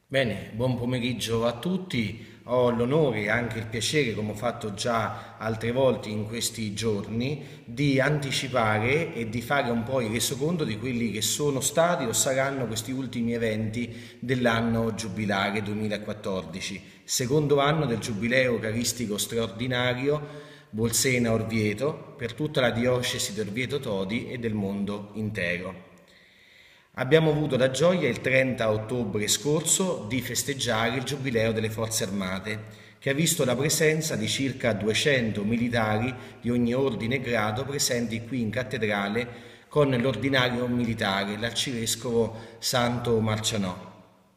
Bene, buon pomeriggio a tutti. Ho l'onore e anche il piacere, come ho fatto già altre volte in questi giorni, di anticipare e di fare un po' il resoconto di quelli che sono stati o saranno questi ultimi eventi dell'anno giubilare 2014, secondo anno del Giubileo Eucaristico straordinario Bolsena-Orvieto per tutta la diocesi di Orvieto Todi e del mondo intero. Abbiamo avuto la gioia il 30 ottobre scorso di festeggiare il Giubileo delle Forze Armate, che ha visto la presenza di circa 200 militari di ogni ordine e grado presenti qui in cattedrale con l'ordinario militare, l'arcivescovo Santo Marcianò.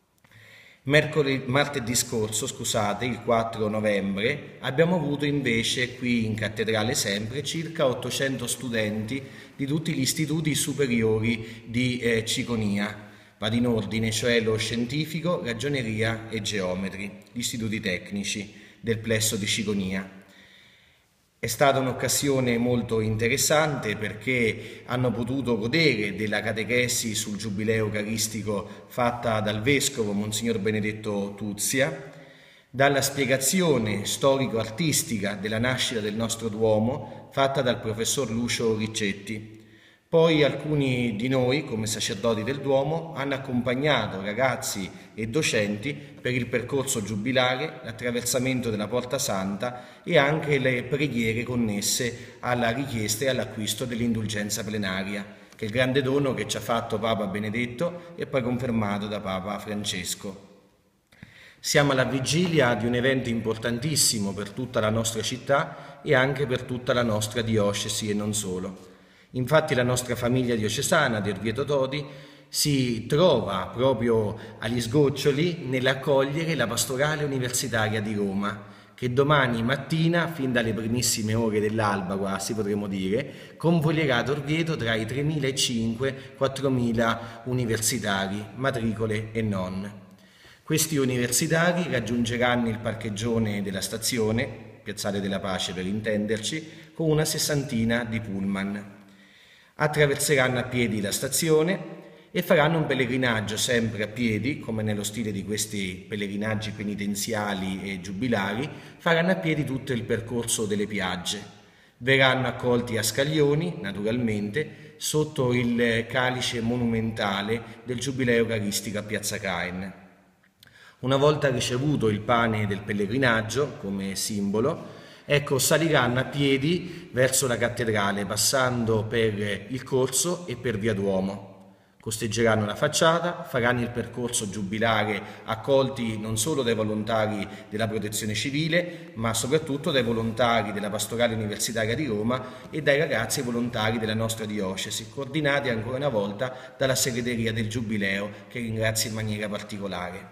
Martedì scorso, scusate, il 4 novembre, abbiamo avuto invece qui in cattedrale sempre circa 800 studenti di tutti gli istituti superiori di Ciconia, vado in ordine, cioè lo scientifico, ragioneria e geometri, gli istituti tecnici del plesso di Ciconia. È stata un'occasione molto interessante perché hanno potuto godere della catechesi sul Giubileo Eucaristico fatta dal Vescovo Monsignor Benedetto Tuzia, dalla spiegazione storico-artistica della nascita del nostro Duomo fatta dal professor Lucio Riccetti. Poi alcuni di noi, come sacerdoti del Duomo, hanno accompagnato ragazzi e docenti per il percorso giubilare, l'attraversamento della Porta Santa e anche le preghiere connesse alla richiesta e all'acquisto dell'indulgenza plenaria, che è il grande dono che ci ha fatto Papa Benedetto e poi confermato da Papa Francesco. Siamo alla vigilia di un evento importantissimo per tutta la nostra città e anche per tutta la nostra diocesi e non solo. Infatti la nostra famiglia diocesana di Orvieto Todi si trova proprio agli sgoccioli nell'accogliere la pastorale universitaria di Roma, che domani mattina, fin dalle primissime ore dell'alba quasi potremmo dire, convoglierà ad Orvieto tra i 3.500 e 4.000 universitari, matricole e non. Questi universitari raggiungeranno il parcheggione della stazione, Piazzale della Pace per intenderci, con una sessantina di pullman. Attraverseranno a piedi la stazione e faranno un pellegrinaggio sempre a piedi, come nello stile di questi pellegrinaggi penitenziali e giubilari, faranno a piedi tutto il percorso delle piagge. Verranno accolti a scaglioni, naturalmente, sotto il calice monumentale del Giubileo Eucaristico a Piazza Caen. Una volta ricevuto il pane del pellegrinaggio come simbolo, ecco, saliranno a piedi verso la cattedrale, passando per il corso e per via Duomo. Costeggeranno la facciata, faranno il percorso giubilare accolti non solo dai volontari della Protezione Civile, ma soprattutto dai volontari della Pastorale Universitaria di Roma e dai ragazzi volontari della nostra diocesi, coordinati ancora una volta dalla segreteria del Giubileo, che ringrazio in maniera particolare.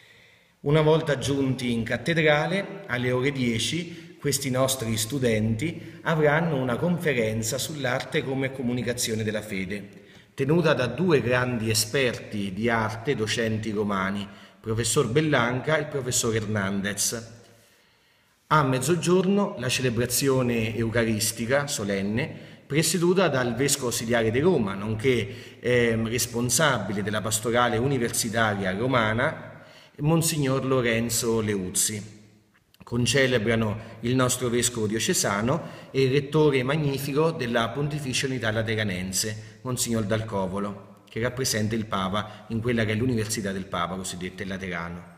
Una volta giunti in cattedrale, alle ore 10, questi nostri studenti avranno una conferenza sull'arte come comunicazione della fede, tenuta da due grandi esperti di arte, docenti romani, il professor Bellanca e il professor Hernandez. A mezzogiorno la celebrazione eucaristica solenne, presieduta dal Vescovo Ausiliare di Roma, nonché responsabile della pastorale universitaria romana, Monsignor Lorenzo Leuzzi. Concelebrano il nostro vescovo diocesano e il rettore magnifico della Pontificia Unità Lateranense, Monsignor Dal Covolo, che rappresenta il Papa in quella che è l'Università del Papa, cosiddetta il Laterano.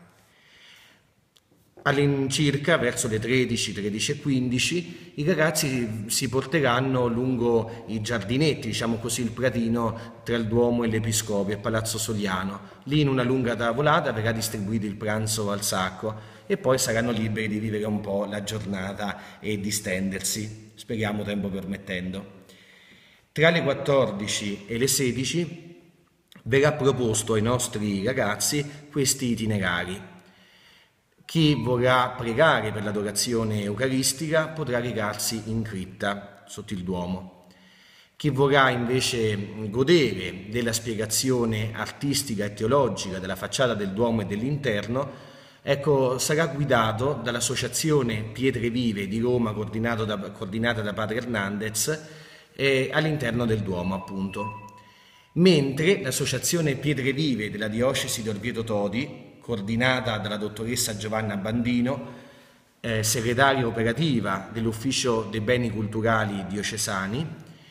All'incirca, verso le 13, 13:15, i ragazzi si porteranno lungo i giardinetti, diciamo così, il pratino tra il Duomo e l'Episcopio, a Palazzo Soliano. Lì in una lunga tavolata verrà distribuito il pranzo al sacco e poi saranno liberi di vivere un po' la giornata e distendersi, speriamo tempo permettendo. Tra le 14 e le 16 verrà proposto ai nostri ragazzi questi itinerari. Chi vorrà pregare per l'adorazione eucaristica potrà recarsi in cripta sotto il Duomo. Chi vorrà invece godere della spiegazione artistica e teologica della facciata del Duomo e dell'interno, ecco, sarà guidato dall'Associazione Pietre Vive di Roma, coordinata da Padre Hernandez, all'interno del Duomo, appunto. Mentre l'Associazione Pietre Vive della Diocesi di Orvieto Todi, coordinata dalla dottoressa Giovanna Bandino, segretaria operativa dell'Ufficio dei Beni Culturali Diocesani.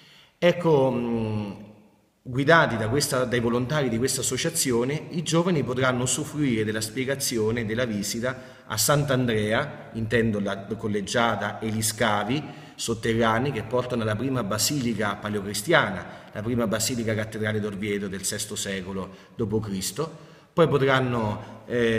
Ecco, guidati dai volontari di questa associazione, i giovani potranno usufruire della spiegazione della visita a Sant'Andrea, intendo la collegiata e gli scavi sotterranei che portano alla prima basilica paleocristiana, la prima basilica cattedrale d'Orvieto del VI secolo d.C. Poi potranno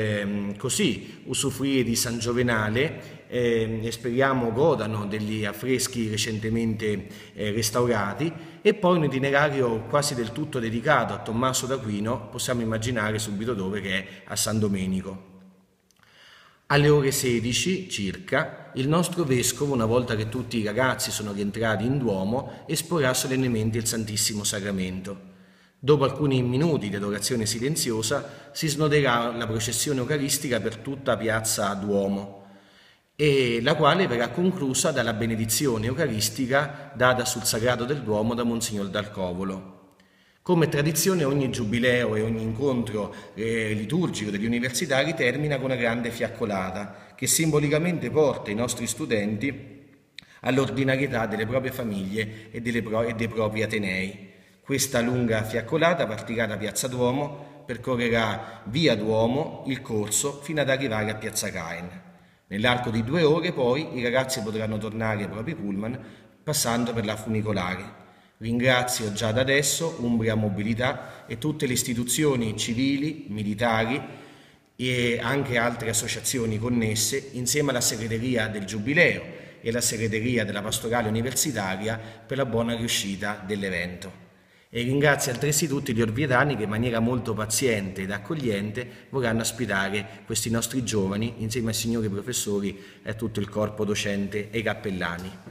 così usufruire di San Giovenale e speriamo godano degli affreschi recentemente restaurati, e poi un itinerario quasi del tutto dedicato a Tommaso d'Aquino, possiamo immaginare subito dove, che è a San Domenico. Alle ore 16 circa il nostro Vescovo, una volta che tutti i ragazzi sono rientrati in Duomo, esporrà solennemente il Santissimo Sacramento. Dopo alcuni minuti di adorazione silenziosa si snoderà la processione eucaristica per tutta piazza Duomo, e la quale verrà conclusa dalla benedizione eucaristica data sul sagrato del Duomo da Monsignor Dal Covolo. Come tradizione, ogni giubileo e ogni incontro liturgico degli universitari termina con una grande fiaccolata che simbolicamente porta i nostri studenti all'ordinarietà delle proprie famiglie e dei propri atenei. Questa lunga fiaccolata partirà da Piazza Duomo, percorrerà via Duomo, il corso, fino ad arrivare a Piazza Caen. Nell'arco di 2 ore poi i ragazzi potranno tornare ai propri pullman passando per la funicolare. Ringrazio già da adesso Umbria Mobilità e tutte le istituzioni civili, militari e anche altre associazioni connesse, insieme alla segreteria del Giubileo e alla segreteria della Pastorale Universitaria, per la buona riuscita dell'evento. E ringrazio altresì tutti gli orvietani che in maniera molto paziente ed accogliente vorranno ospitare questi nostri giovani insieme ai signori professori e a tutto il corpo docente e i cappellani.